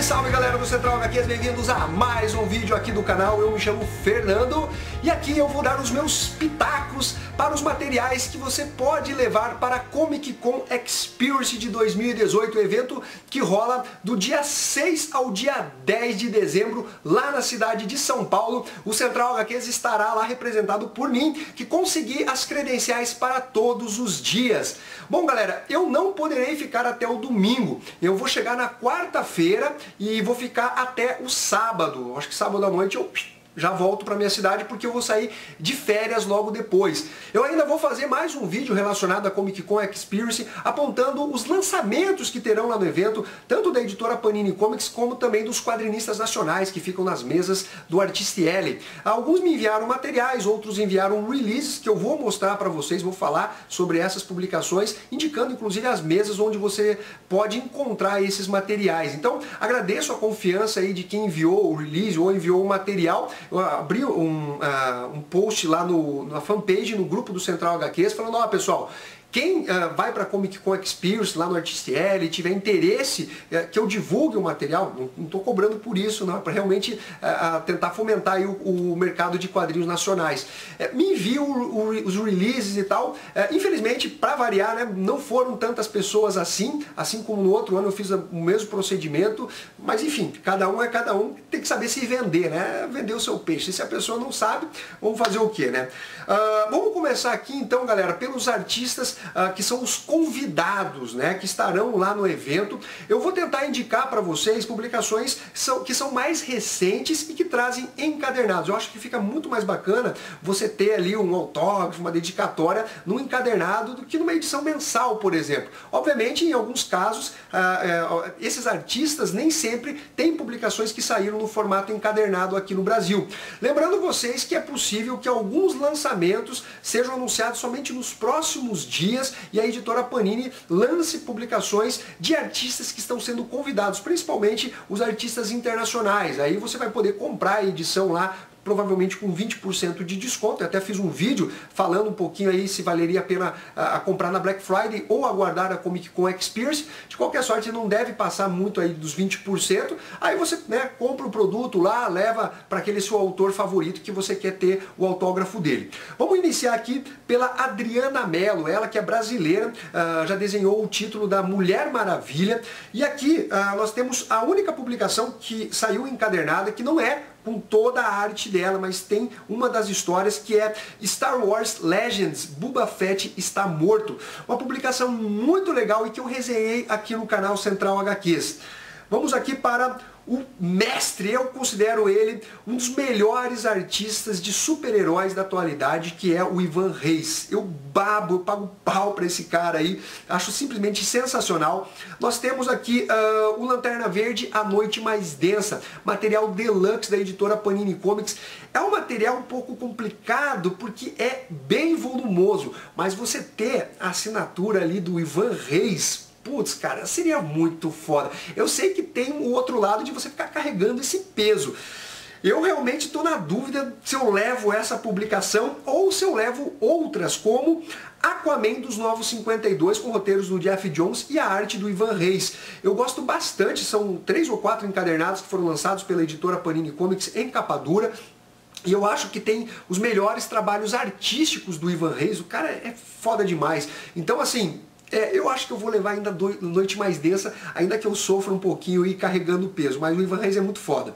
salve galera do Central HQs, bem-vindos a mais um vídeo aqui do canal. Eu me chamo Fernando e aqui eu vou dar os meus pitacos para os materiais que você pode levar para a Comic Con Experience de 2018, evento que rola do dia 6 ao dia 10 de dezembro lá na cidade de São Paulo. O Central HQs estará lá representado por mim, que consegui as credenciais para todos os dias. Bom galera, eu não poderei ficar até o domingo, eu vou chegar na quarta-feira e vou ficar até o sábado. Acho que sábado à noite eu já volto para minha cidade porque eu vou sair de férias logo depois. Eu ainda vou fazer mais um vídeo relacionado à Comic Con Experience, apontando os lançamentos que terão lá no evento, tanto da editora Panini Comics, como também dos quadrinistas nacionais que ficam nas mesas do Artistiele. Alguns me enviaram materiais, outros enviaram releases que eu vou mostrar para vocês, vou falar sobre essas publicações, indicando inclusive as mesas onde você pode encontrar esses materiais. Então, agradeço a confiança aí de quem enviou o release ou enviou o material. Eu abri um post lá na fanpage, no grupo do Central HQs, falando, ó pessoal, quem vai para a Comic Con Experience lá no Artistiele, tiver interesse que eu divulgue o material, não estou cobrando por isso, não, é para realmente tentar fomentar aí o mercado de quadrinhos nacionais. Me envie os releases e tal. Infelizmente, para variar, né, não foram tantas pessoas assim como no outro ano eu fiz o mesmo procedimento, mas enfim, cada um é cada um, tem que saber se vender, né? Vender o seu peixe. Se a pessoa não sabe, vamos fazer o quê, né? Vamos começar aqui então, galera, pelos artistas que são os convidados, né, que estarão lá no evento. Eu vou tentar indicar para vocês publicações que são mais recentes e que trazem encadernados. Eu acho que fica muito mais bacana você ter ali um autógrafo, uma dedicatória num encadernado do que numa edição mensal, por exemplo. Obviamente, em alguns casos, esses artistas nem sempre têm publicações que saíram no formato encadernado aqui no Brasil. Lembrando vocês que é possível que alguns lançamentos sejam anunciados somente nos próximos dias e a editora Panini lance publicações de artistas que estão sendo convidados, principalmente os artistas internacionais. Aí você vai poder comprar a edição lá, provavelmente com 20% de desconto. Eu até fiz um vídeo falando um pouquinho aí se valeria a pena comprar na Black Friday ou aguardar a Comic Con Experience. De qualquer sorte, não deve passar muito aí dos 20%. Aí você, né, compra o produto lá, leva para aquele seu autor favorito que você quer ter o autógrafo dele. Vamos iniciar aqui pela Adriana Mello, ela que é brasileira, já desenhou o título da Mulher Maravilha. E aqui nós temos a única publicação que saiu encadernada, que não é com toda a arte dela, mas tem uma das histórias que é Star Wars Legends, Boba Fett está morto. Uma publicação muito legal e que eu resenhei aqui no canal Central HQs. Vamos aqui para o mestre, eu considero ele um dos melhores artistas de super-heróis da atualidade, que é o Ivan Reis. Eu pago pau para esse cara aí, acho simplesmente sensacional. Nós temos aqui o Lanterna Verde, A Noite Mais Densa, material deluxe da editora Panini Comics. É um material um pouco complicado porque é bem volumoso, mas você ter a assinatura ali do Ivan Reis, putz, cara, seria muito foda. Eu sei que tem o outro lado de você ficar carregando esse peso. Eu realmente estou na dúvida se eu levo essa publicação ou se eu levo outras, como Aquaman dos Novos 52, com roteiros do Geoff Johns e a arte do Ivan Reis. Eu gosto bastante, são 3 ou 4 encadernados que foram lançados pela editora Panini Comics em capa dura. E eu acho que tem os melhores trabalhos artísticos do Ivan Reis. O cara é foda demais. Então, assim, eu acho que eu vou levar ainda Noite Mais Densa, ainda que eu sofra um pouquinho e carregando peso, mas o Ivan Reis é muito foda.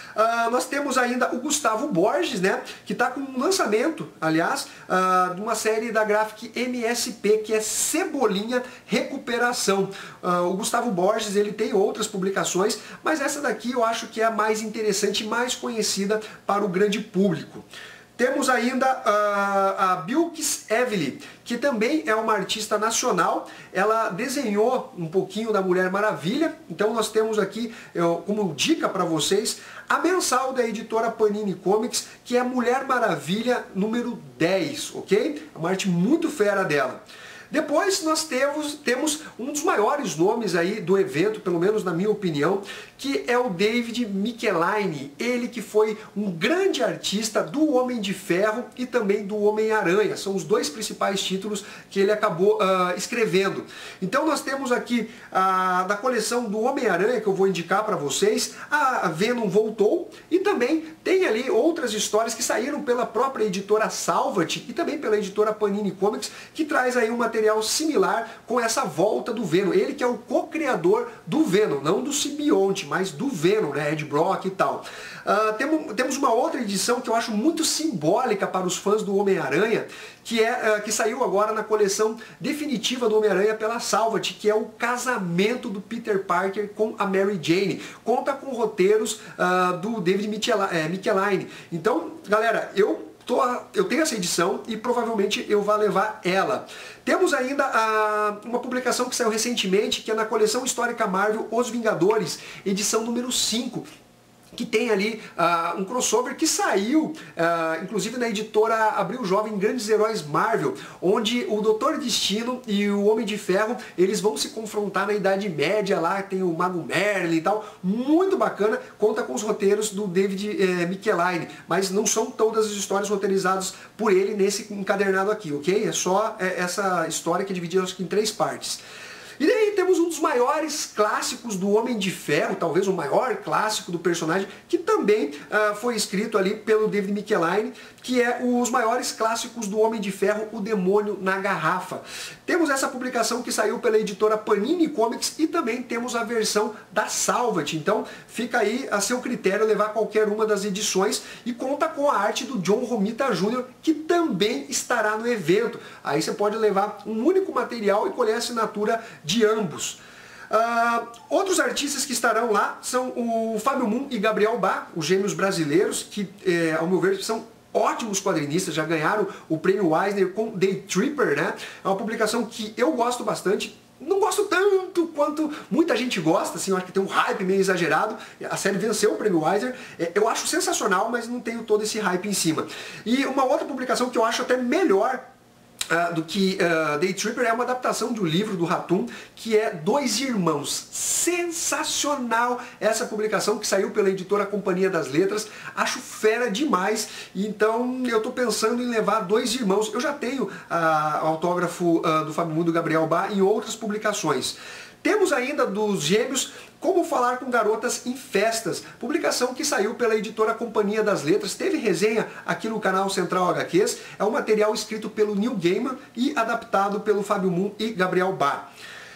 Nós temos ainda o Gustavo Borges, né, que está com um lançamento, aliás, de uma série da Graphic MSP, que é Cebolinha Recuperação. O Gustavo Borges, ele tem outras publicações, mas essa daqui eu acho que é a mais interessante e mais conhecida para o grande público. Temos ainda a Bilquis Evely, que também é uma artista nacional. Ela desenhou um pouquinho da Mulher Maravilha. Então nós temos aqui, como dica para vocês, a mensal da editora Panini Comics, que é Mulher Maravilha número 10, ok? É uma arte muito fera dela. Depois nós temos um dos maiores nomes aí do evento, pelo menos na minha opinião, que é o David Michelinie, ele que foi um grande artista do Homem de Ferro e também do Homem-Aranha. São os dois principais títulos que ele acabou escrevendo. Então nós temos aqui da coleção do Homem-Aranha, que eu vou indicar para vocês, a Venom voltou, e também tem ali outras histórias que saíram pela própria editora Salvat e também pela editora Panini Comics, que traz aí um material similar com essa volta do Venom. Ele que é o co-criador do Venom, não do simbionte, mas do Venom, né, Ed Brock e tal. Temos uma outra edição que eu acho muito simbólica para os fãs do Homem-Aranha, que saiu agora na coleção definitiva do Homem-Aranha pela Salvat, que é o casamento do Peter Parker com a Mary Jane. Conta com roteiros do David Michelinie. Então, galera, eu tenho essa edição e provavelmente eu vou levar ela. Temos ainda uma publicação que saiu recentemente, que é na coleção histórica Marvel Os Vingadores, edição número 5. Que tem ali um crossover que saiu, inclusive na editora Abril Jovem, Grandes Heróis Marvel, onde o Doutor Destino e o Homem de Ferro, eles vão se confrontar na Idade Média, lá tem o Mago Merlin e tal, muito bacana, conta com os roteiros do David Michelinie, mas não são todas as histórias roteirizadas por ele nesse encadernado aqui, ok? É só essa história que é dividida acho que em 3 partes. E daí temos um dos maiores clássicos do Homem de Ferro, talvez o maior clássico do personagem, que também foi escrito ali pelo David Michelinie, que é os maiores clássicos do Homem de Ferro, O Demônio na Garrafa. Temos essa publicação que saiu pela editora Panini Comics e também temos a versão da Salvat. Então fica aí a seu critério levar qualquer uma das edições e conta com a arte do John Romita Jr., que também estará no evento. Aí você pode levar um único material e colher a assinatura de ambos. Outros artistas que estarão lá são o Fábio Moon e Gabriel Bá, os gêmeos brasileiros, que ao meu ver são ótimos quadrinistas, já ganharam o prêmio Eisner com Day Tripper, né? É uma publicação que eu gosto bastante. Não gosto tanto quanto muita gente gosta, assim, eu acho que tem um hype meio exagerado. A série venceu o prêmio Eisner, eu acho sensacional, mas não tenho todo esse hype em cima. E uma outra publicação que eu acho até melhor do que Day Tripper é uma adaptação de um livro do Ratum, que é Dois Irmãos. Sensacional essa publicação, que saiu pela editora Companhia das Letras. Acho fera demais, então eu estou pensando em levar Dois Irmãos. Eu já tenho o autógrafo do Fábio Moon e do Gabriel Bá em outras publicações. Temos ainda dos gêmeos Como Falar com Garotas em Festas, publicação que saiu pela editora Companhia das Letras, teve resenha aqui no canal Central HQs, é um material escrito pelo Neil Gaiman e adaptado pelo Fábio Moon e Gabriel Bá.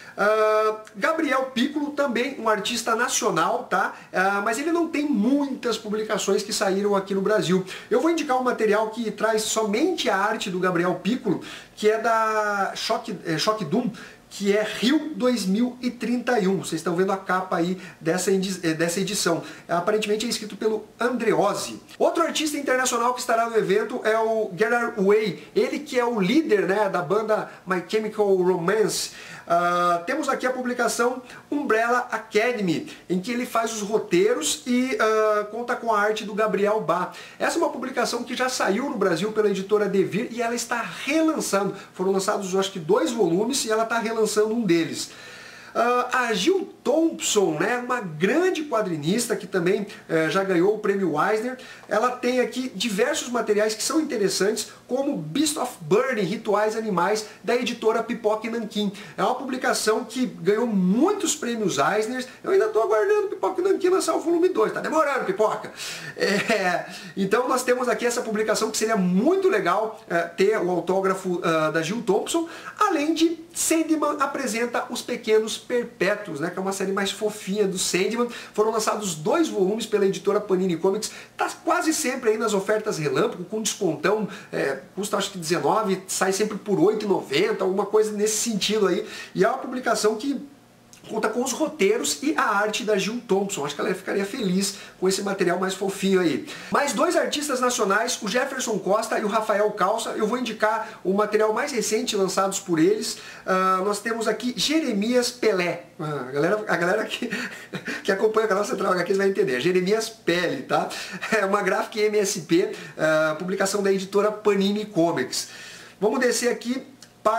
Gabriel Piccolo, também um artista nacional, tá? Mas ele não tem muitas publicações que saíram aqui no Brasil. Eu vou indicar um material que traz somente a arte do Gabriel Piccolo, que é da Shock Doom, que é Rio 2031. Vocês estão vendo a capa aí dessa edição. Aparentemente é escrito pelo Andreozzi. Outro artista internacional que estará no evento é o Gerard Way. Ele que é o líder, né, da banda My Chemical Romance. Temos aqui a publicação Umbrella Academy, em que ele faz os roteiros e conta com a arte do Gabriel Bá. Essa é uma publicação que já saiu no Brasil pela editora Devir e ela está relançando. Foram lançados, eu acho que 2 volumes e ela está relançando um deles. A Jill Thompson, né, uma grande quadrinista que também já ganhou o prêmio Eisner, ela tem aqui diversos materiais que são interessantes, como Beast of Burden, Rituais Animais, da editora Pipoca e Nanquim. É uma publicação que ganhou muitos prêmios Eisner. Eu ainda estou aguardando Pipoca e Nanquim lançar o volume 2, tá demorando, Pipoca! Então nós temos aqui essa publicação que seria muito legal ter o autógrafo da Jill Thompson, além de Sandman apresenta Os Pequenos Perpétuos, né, que é uma série mais fofinha do Sandman. Foram lançados 2 volumes pela editora Panini Comics, tá quase sempre aí nas ofertas relâmpago, com descontão, custa acho que 19, sai sempre por 8,90, alguma coisa nesse sentido aí. E é uma publicação que conta com os roteiros e a arte da Jill Thompson. Acho que ela ficaria feliz com esse material mais fofinho aí. Mais 2 artistas nacionais, o Jefferson Costa e o Rafael Calça. Eu vou indicar o material mais recente lançados por eles. Nós temos aqui Jeremias Pelé. A galera que acompanha o canal Central HQs vai entender. Jeremias Pele, tá? É uma gráfica MSP, publicação da editora Panini Comics. Vamos descer aqui para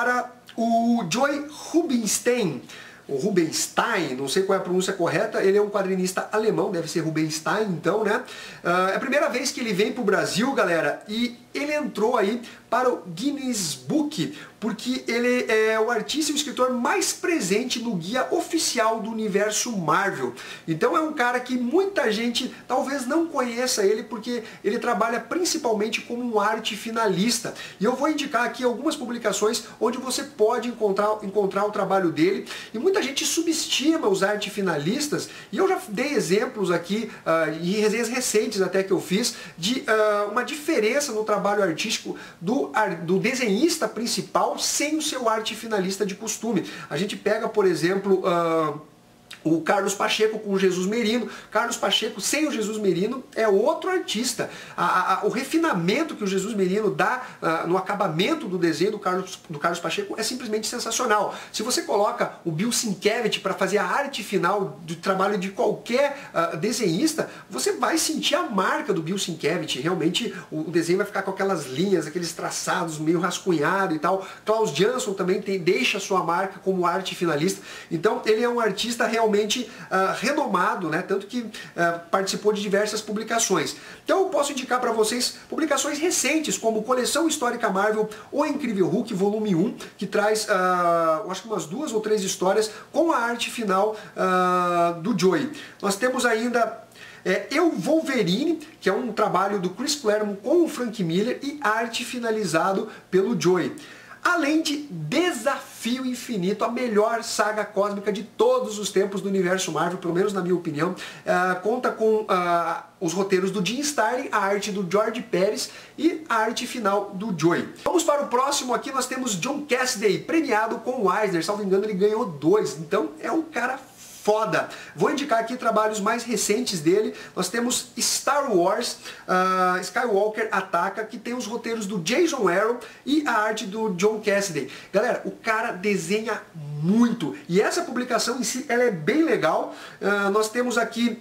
O Joy Rubinstein, o Rubinstein, não sei qual é a pronúncia correta, ele é um quadrinista alemão, deve ser Rubinstein então, né? É a primeira vez que ele vem para o Brasil, galera, e ele entrou aí para o Guinness Book, porque ele é o artista e o escritor mais presente no guia oficial do universo Marvel. Então é um cara que muita gente talvez não conheça ele, porque ele trabalha principalmente como um arte finalista. E eu vou indicar aqui algumas publicações onde você pode encontrar o trabalho dele. E muita gente subestima os arte finalistas, e eu já dei exemplos aqui, em resenhas recentes até que eu fiz, de uma diferença no trabalho artístico do desenhista principal sem o seu arte finalista de costume. A gente pega, por exemplo, o Carlos Pacheco com o Jesus Merino. Carlos Pacheco sem o Jesus Merino é outro artista. O refinamento que o Jesus Merino dá no acabamento do desenho do Carlos Pacheco é simplesmente sensacional. Se você coloca o Bill Sienkiewicz para fazer a arte final do trabalho de qualquer desenhista, você vai sentir a marca do Bill Sienkiewicz. Realmente o desenho vai ficar com aquelas linhas, aqueles traçados meio rascunhado e tal. Klaus Jansson também deixa a sua marca como arte finalista. Então ele é um artista realmente renomado, né? Tanto que participou de diversas publicações. Então eu posso indicar para vocês publicações recentes, como Coleção Histórica Marvel, O Incrível Hulk, volume 1, que traz, eu acho que umas 2 ou 3 histórias com a arte final do Joey. Nós temos ainda Eu Wolverine, que é um trabalho do Chris Claremont com o Frank Miller e arte finalizado pelo Joey. Além de Desafio Infinito, a melhor saga cósmica de todos os tempos do universo Marvel, pelo menos na minha opinião. Conta com os roteiros do Jim Starlin, a arte do George Pérez e a arte final do Joey. Vamos para o próximo aqui, nós temos John Cassaday, premiado com o Eisner, salvo engano ele ganhou 2, então é um cara foda. Vou indicar aqui trabalhos mais recentes dele. Nós temos Star Wars, Skywalker Ataca, que tem os roteiros do Jason Aaron e a arte do John Cassaday. Galera, o cara desenha muito. E essa publicação em si, ela é bem legal. Nós temos aqui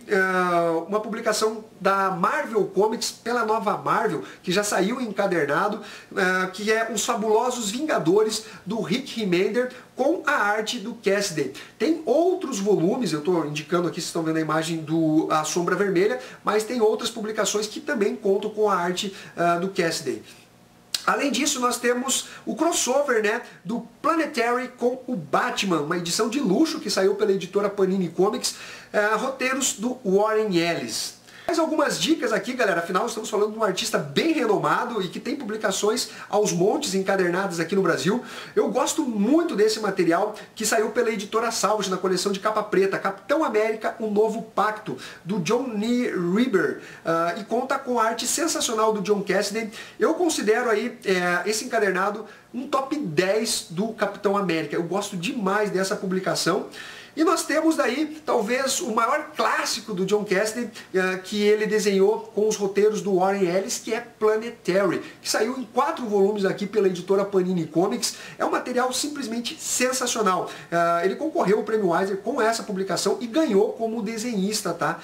uma publicação da Marvel Comics pela Nova Marvel, que já saiu encadernado, que é Os Fabulosos Vingadores, do Rick Remender, com a arte do Cassaday. Tem outros volumes, eu estou indicando aqui, vocês estão vendo a imagem do A Sombra Vermelha, mas tem outras publicações que também contam com a arte do Cassaday. Além disso, nós temos o crossover, né, do Planetary com o Batman, uma edição de luxo que saiu pela editora Panini Comics, roteiros do Warren Ellis. Mais algumas dicas aqui, galera, afinal estamos falando de um artista bem renomado e que tem publicações aos montes encadernadas aqui no Brasil. Eu gosto muito desse material que saiu pela editora Salvage na coleção de capa preta, Capitão América, Um Novo Pacto, do John Reber, e conta com a arte sensacional do John Cassaday. Eu considero aí esse encadernado um top 10 do Capitão América. Eu gosto demais dessa publicação. E nós temos daí, talvez, o maior clássico do John Cassaday, que ele desenhou com os roteiros do Warren Ellis, que é Planetary, que saiu em 4 volumes aqui pela editora Panini Comics. É um material simplesmente sensacional. Ele concorreu ao Prêmio Eisner com essa publicação e ganhou como desenhista, tá?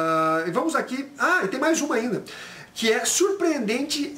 Vamos aqui... e tem mais uma ainda, que é Surpreendentes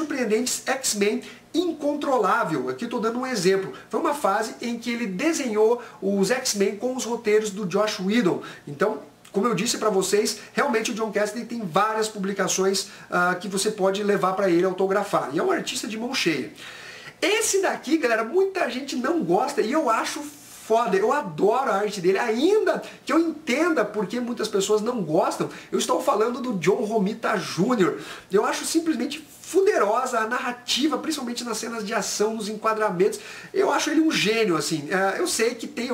X-Men Incontrolável. Aqui estou dando um exemplo. Foi uma fase em que ele desenhou os X-Men com os roteiros do Joss Whedon. Então, como eu disse para vocês, realmente o John Cassaday tem várias publicações que você pode levar para ele autografar. E é um artista de mão cheia. Esse daqui, galera, muita gente não gosta e eu acho foda, eu adoro a arte dele, ainda que eu entenda porque muitas pessoas não gostam. Eu estou falando do John Romita Jr. Eu acho simplesmente fuderosa a narrativa, principalmente nas cenas de ação, nos enquadramentos. Eu acho ele um gênio, assim. Eu sei que tem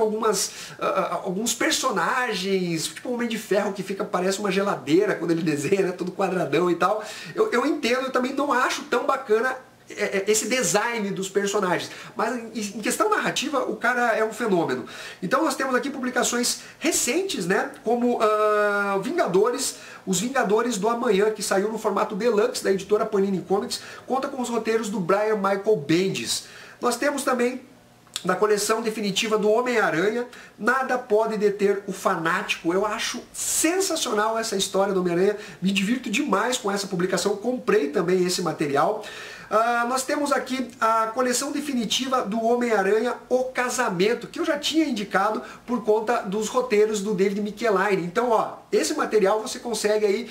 alguns personagens, tipo o Homem de Ferro, que parece uma geladeira quando ele desenha, né, todo quadradão e tal. Eu entendo, eu também não acho tão bacana esse design dos personagens, mas em questão narrativa o cara é um fenômeno. Então nós temos aqui publicações recentes, né, como Vingadores, Os Vingadores do Amanhã, que saiu no formato Deluxe da editora Panini Comics, conta com os roteiros do Brian Michael Bendis. Nós temos também na coleção definitiva do Homem-Aranha, Nada Pode Deter o Fanático. Eu acho sensacional essa história do Homem-Aranha, me divirto demais com essa publicação, comprei também esse material. Nós temos aqui a coleção definitiva do Homem-Aranha, O Casamento, que eu já tinha indicado por conta dos roteiros do David Michelinie. Então, ó, esse material você consegue aí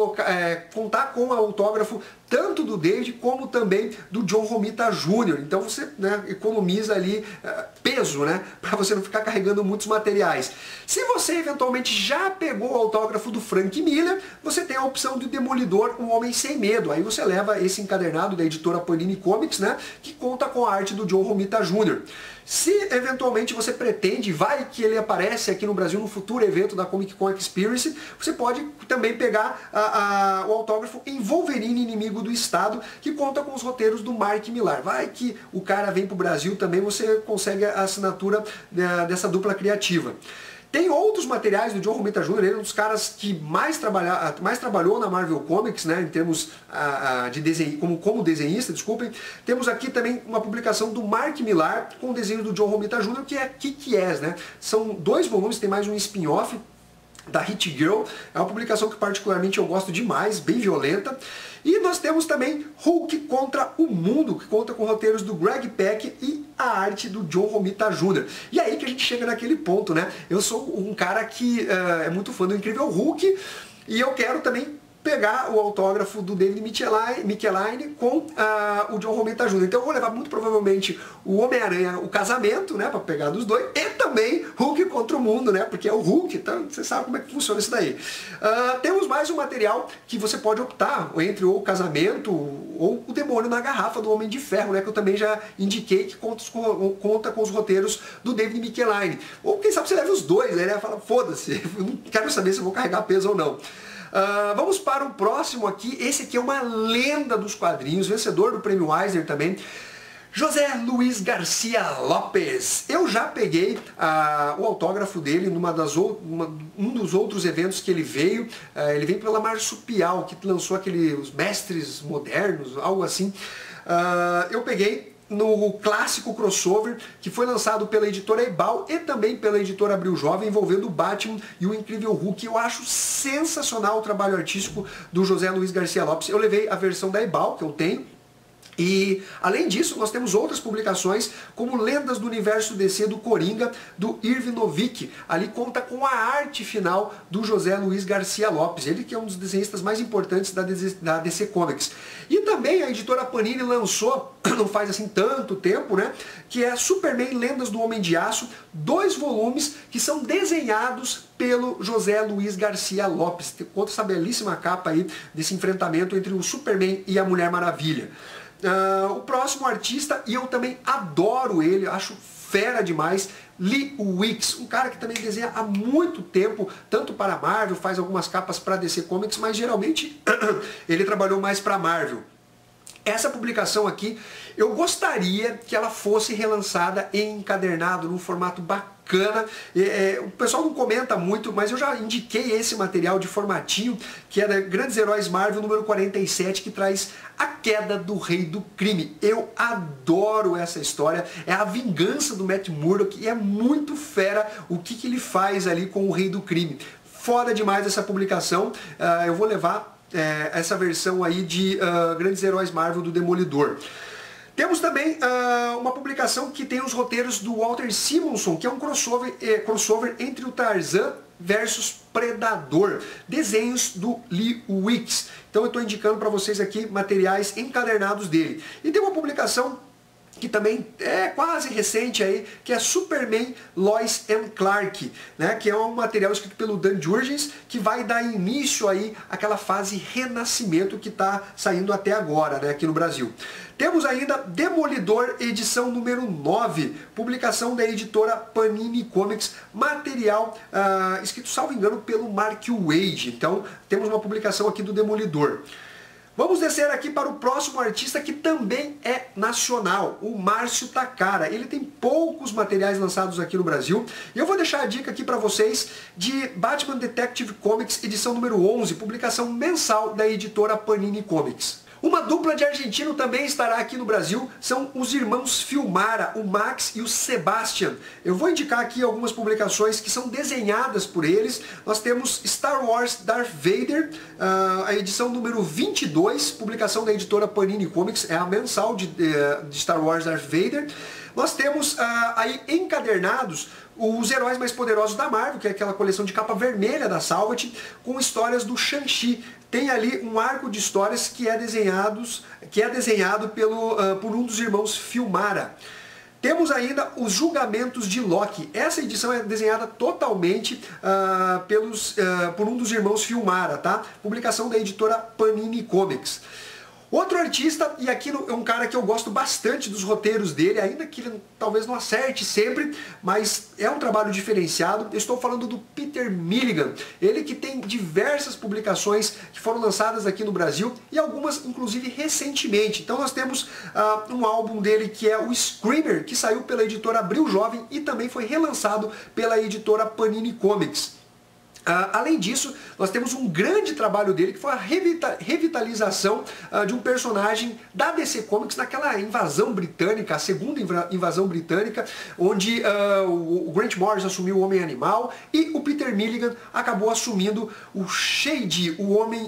contar com o autógrafo tanto do David como também do John Romita Jr. Então você, né, economiza ali peso, né, para você não ficar carregando muitos materiais. Se você eventualmente já pegou o autógrafo do Frank Miller, você tem a opção do Demolidor, Um Homem Sem Medo. Aí você leva esse encadernado da editora Panini Comics, né, que conta com a arte do John Romita Jr. Se eventualmente você pretende, vai que ele aparece aqui no Brasil no futuro evento da Comic Con Experience, você pode também pegar o autógrafo em Wolverine, Inimigo do Estado, que conta com os roteiros do Mark Millar. Vai que o cara vem para o Brasil também, você consegue a assinatura dessa dupla criativa. Tem outros materiais do John Romita Jr., ele é um dos caras que mais trabalhou na Marvel Comics, né, em termos de desenho, como desenhista, desculpem. Temos aqui também uma publicação do Mark Millar com o desenho do John Romita Jr., que é Kick-Ass, né? São 2 volumes, tem mais um spin-off da Hit Girl, é uma publicação que particularmente eu gosto demais, bem violenta. E nós temos também Hulk contra o Mundo, que conta com roteiros do Greg Pak e a arte do John Romita Jr. E aí que a gente chega naquele ponto, né? Eu sou um cara que é muito fã do Incrível Hulk e eu quero também pegar o autógrafo do David Michelinie com o John Romita Jr. Então eu vou levar muito provavelmente o Homem-Aranha, O Casamento, né, para pegar dos dois, e também Hulk contra o Mundo, né, porque é o Hulk, então você sabe como é que funciona isso daí. Temos mais um material que você pode optar entre o Casamento ou o Demônio na Garrafa do Homem de Ferro, né, que eu também já indiquei que conta com os roteiros do David Michelinie. Ou quem sabe você leva os dois, né, fala, foda-se, não quero saber se eu vou carregar peso ou não. Vamos para o próximo aqui. Esse aqui é uma lenda dos quadrinhos, vencedor do Prêmio Eisner também. José Luiz Garcia Lopes. Eu já peguei o autógrafo dele um dos outros eventos que ele veio. Ele veio pela Marsupial, que lançou Os Mestres Modernos, algo assim. Eu peguei no clássico crossover que foi lançado pela editora Ebal e também pela editora Abril Jovem, envolvendo o Batman e o Incrível Hulk. Eu acho sensacional o trabalho artístico do José Luiz Garcia Lopes. Eu levei a versão da Ebal, que eu tenho. E, além disso, nós temos outras publicações, como Lendas do Universo DC do Coringa, do Irvin Novick. Ali conta com a arte final do José Luiz Garcia Lopes, ele que é um dos desenhistas mais importantes da DC Comics. E também a editora Panini lançou, não faz assim tanto tempo, né, que é Superman Lendas do Homem de Aço, 2 volumes que são desenhados pelo José Luiz Garcia Lopes. Conta essa belíssima capa aí desse enfrentamento entre o Superman e a Mulher Maravilha. O próximo artista, e eu também adoro ele, acho fera demais, Lee Wicks, um cara que também desenha há muito tempo, tanto para a Marvel, faz algumas capas para DC Comics, mas geralmente ele trabalhou mais para a Marvel. Essa publicação aqui, eu gostaria que ela fosse relançada em encadernado, num formato bacana. O pessoal não comenta muito, mas eu já indiquei esse material de formatinho, que é da Grandes Heróis Marvel número 47, que traz a queda do Rei do Crime. Eu adoro essa história, é a vingança do Matt Murdock e é muito fera o que ele faz ali com o Rei do Crime. Foda demais essa publicação, eu vou levar essa versão aí de Grandes Heróis Marvel do Demolidor. Temos também uma publicação que tem os roteiros do Walter Simonson, que é um crossover entre o Tarzan versus Predador, desenhos do Lee Wicks. Então eu estou indicando para vocês aqui materiais encadernados dele. E tem uma publicação que também é quase recente aí, que é Superman, Lois and Clark, né, que é um material escrito pelo Dan Jurgens, que vai dar início aí àquela fase renascimento que está saindo até agora, né, aqui no Brasil. Temos ainda Demolidor, edição número 9, publicação da editora Panini Comics, material escrito, salvo engano, pelo Mark Waid. Então temos uma publicação aqui do Demolidor. Vamos descer aqui para o próximo artista, que também é nacional, o Márcio Takara. Ele tem poucos materiais lançados aqui no Brasil. E eu vou deixar a dica aqui para vocês de Batman Detective Comics, edição número 11, publicação mensal da editora Panini Comics. Uma dupla de argentino também estará aqui no Brasil, são os irmãos Filmara, o Max e o Sebastian. Eu vou indicar aqui algumas publicações que são desenhadas por eles. Nós temos Star Wars Darth Vader, a edição número 22, publicação da editora Panini Comics, é a mensal de Star Wars Darth Vader. Nós temos aí encadernados os heróis mais poderosos da Marvel, que é aquela coleção de capa vermelha da Salvat, com histórias do Shang-Chi. Tem ali um arco de histórias que é desenhado por um dos irmãos Filmara. Temos ainda os julgamentos de Loki. Essa edição é desenhada totalmente por um dos irmãos Filmara, tá? Publicação da editora Panini Comics. Outro artista, e aqui é um cara que eu gosto bastante dos roteiros dele, ainda que ele talvez não acerte sempre, mas é um trabalho diferenciado. Eu estou falando do Peter Milligan, ele que tem diversas publicações que foram lançadas aqui no Brasil, e algumas inclusive recentemente. Então nós temos um álbum dele que é o Screamer, que saiu pela editora Abril Jovem e também foi relançado pela editora Panini Comics. Além disso, nós temos um grande trabalho dele, que foi a revitalização de um personagem da DC Comics naquela invasão britânica, a segunda invasão britânica, onde o Grant Morrison assumiu o Homem-Animal e o Peter Milligan acabou assumindo o Shade, o Homem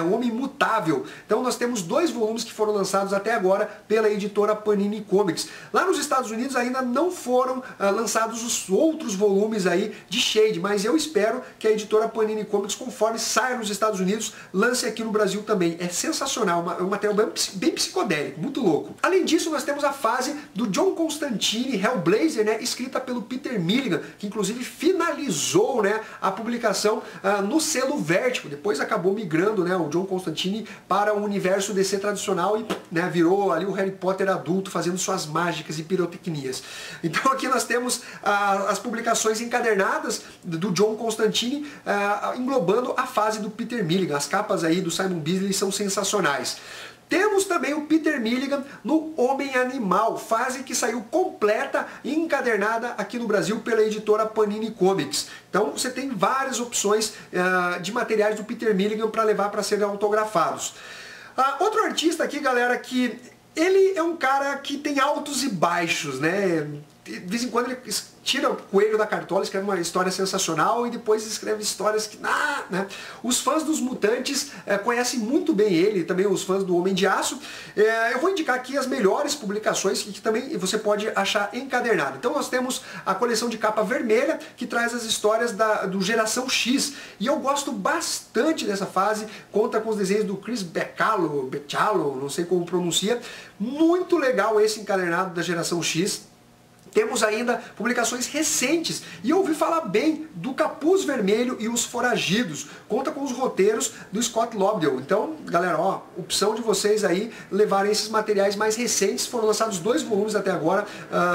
Mutável. Então nós temos 2 volumes que foram lançados até agora pela editora Panini Comics. Lá nos Estados Unidos ainda não foram lançados os outros volumes aí de Shade, mas eu espero que a editora Panini Comics, conforme saia nos Estados Unidos, lance aqui no Brasil também. É sensacional, um material bem psicodélico, muito louco. Além disso, nós temos a fase do John Constantine, Hellblazer, né, escrita pelo Peter Milligan, que inclusive finalizou, né, a publicação no selo Vertigo. Depois acabou migrando, né, o John Constantine para o universo DC tradicional e, né, virou ali o Harry Potter adulto, fazendo suas mágicas e pirotecnias. Então aqui nós temos as publicações encadernadas do John Constantine, englobando a fase do Peter Milligan. As capas aí do Simon Bisley são sensacionais. Temos também o Peter Milligan no Homem-Animal, fase que saiu completa e encadernada aqui no Brasil pela editora Panini Comics. Então você tem várias opções de materiais do Peter Milligan para levar para serem autografados. Outro artista aqui, galera, que ele é um cara que tem altos e baixos, né? De vez em quando ele tira o coelho da cartola, escreve uma história sensacional e depois escreve histórias que... né? Os fãs dos Mutantes conhecem muito bem ele, também os fãs do Homem de Aço. Eu vou indicar aqui as melhores publicações que também você pode achar encadernado. Então nós temos a coleção de capa vermelha, que traz as histórias do Geração X. E eu gosto bastante dessa fase, conta com os desenhos do Chris Bachalo, não sei como pronuncia. Muito legal esse encadernado da Geração X. Temos ainda publicações recentes e eu ouvi falar bem do Capuz Vermelho e os Foragidos. Conta com os roteiros do Scott Lobdell. Então, galera, ó, opção de vocês aí levarem esses materiais mais recentes. Foram lançados 2 volumes até agora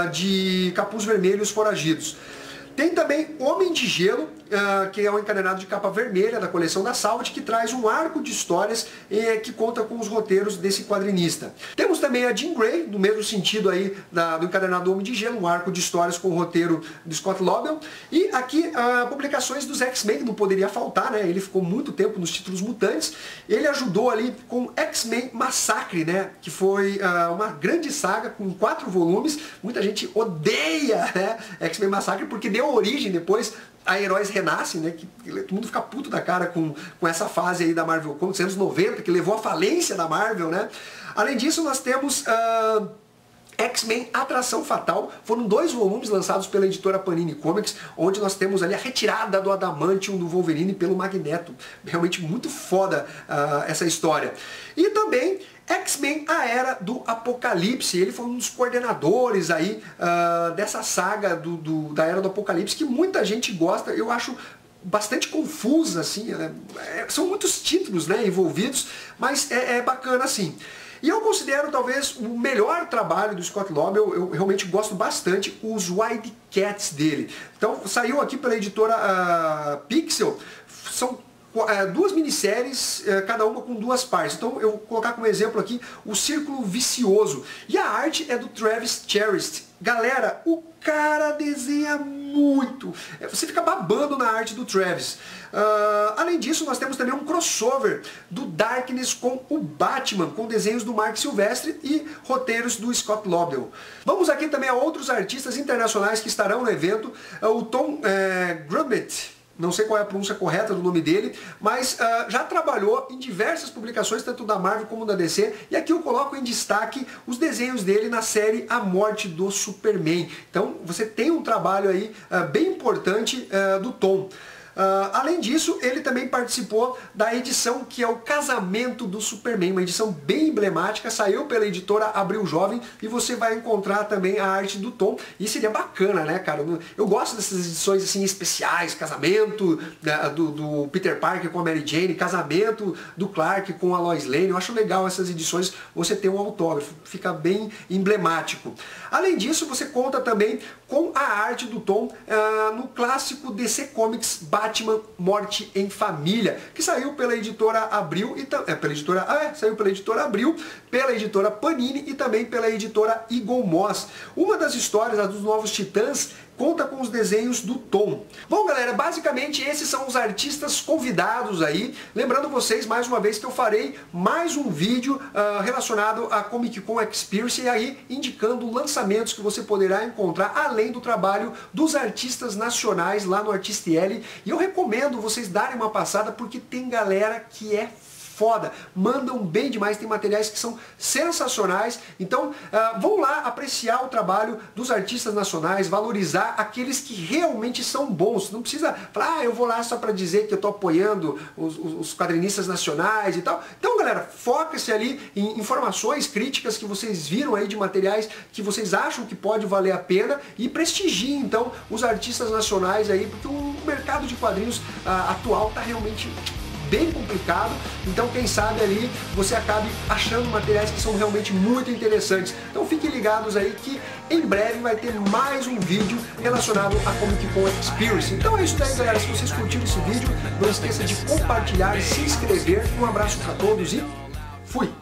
de Capuz Vermelho e os Foragidos. Tem também Homem de Gelo, que é um encadernado de capa vermelha da coleção da Salvat, que traz um arco de histórias que conta com os roteiros desse quadrinista. Temos também a Jean Grey, no mesmo sentido aí do encadernado Homem de Gelo, um arco de histórias com o roteiro do Scott Lobdell. E aqui publicações dos X-Men, que não poderia faltar, né? Ele ficou muito tempo nos títulos mutantes. Ele ajudou ali com X-Men Massacre, né? Que foi uma grande saga com 4 volumes. Muita gente odeia, né, X-Men Massacre porque deu origem depois a Heróis Renascem, né, que todo mundo fica puto da cara com essa fase aí da Marvel Comics, anos 90, que levou à falência da Marvel, né. Além disso, nós temos X-Men Atração Fatal. Foram 2 volumes lançados pela editora Panini Comics, onde nós temos ali a retirada do Adamantium do Wolverine pelo Magneto. Realmente muito foda essa história. E também X-Men A Era do Apocalipse. Ele foi um dos coordenadores aí dessa saga da Era do Apocalipse, que muita gente gosta. Eu acho bastante confusa, assim, são muitos títulos, né, envolvidos, mas é bacana assim. E eu considero talvez o melhor trabalho do Scott Lobdell, eu realmente gosto bastante, os Wildcats dele. Então saiu aqui pela editora Pixel, são 2 minisséries, cada uma com 2 partes. Então eu vou colocar como exemplo aqui o Círculo Vicioso. E a arte é do Travis Charest. Galera, o cara desenha muito. Você fica babando na arte do Travis. Além disso, nós temos também um crossover do Darkness com o Batman, com desenhos do Mark Silvestre e roteiros do Scott Lobdell. Vamos aqui também a outros artistas internacionais que estarão no evento. O Tom Grubbett, não sei qual é a pronúncia correta do nome dele, mas já trabalhou em diversas publicações, tanto da Marvel como da DC, e aqui eu coloco em destaque os desenhos dele na série A Morte do Superman. Então você tem um trabalho aí bem importante do Tom. Além disso, ele também participou da edição que é o Casamento do Superman, uma edição bem emblemática, saiu pela editora Abril Jovem, e você vai encontrar também a arte do Tom, e seria bacana, né, cara? Eu gosto dessas edições assim especiais, casamento do Peter Parker com a Mary Jane, casamento do Clark com a Lois Lane. Eu acho legal essas edições, você ter um autógrafo, fica bem emblemático. Além disso, você conta também com a arte do Tom no clássico DC Comics Batman Morte em Família, que saiu pela editora Abril, saiu pela editora Abril, pela editora Panini e também pela editora Eagle Moss. Uma das histórias, a dos Novos Titãs, conta com os desenhos do Tom. Bom, galera, basicamente esses são os artistas convidados aí. Lembrando vocês, mais uma vez, que eu farei mais um vídeo relacionado à Comic Con Experience, e aí indicando lançamentos que você poderá encontrar, além do trabalho dos artistas nacionais lá no Artistiele. E eu recomendo vocês darem uma passada, porque tem galera que é foda, mandam bem demais, tem materiais que são sensacionais. Então vão lá apreciar o trabalho dos artistas nacionais, valorizar aqueles que realmente são bons. Não precisa falar, eu vou lá só para dizer que eu estou apoiando os quadrinistas nacionais e tal. Então, galera, foca-se ali em informações críticas que vocês viram aí de materiais que vocês acham que pode valer a pena, e prestigiem então os artistas nacionais aí, porque o mercado de quadrinhos atual está realmente bem complicado. Então quem sabe ali você acabe achando materiais que são realmente muito interessantes. Então fiquem ligados aí que em breve vai ter mais um vídeo relacionado à Comic Con Experience. Então é isso daí, galera. Se vocês curtiram esse vídeo, não esqueça de compartilhar e se inscrever. Um abraço para todos e fui!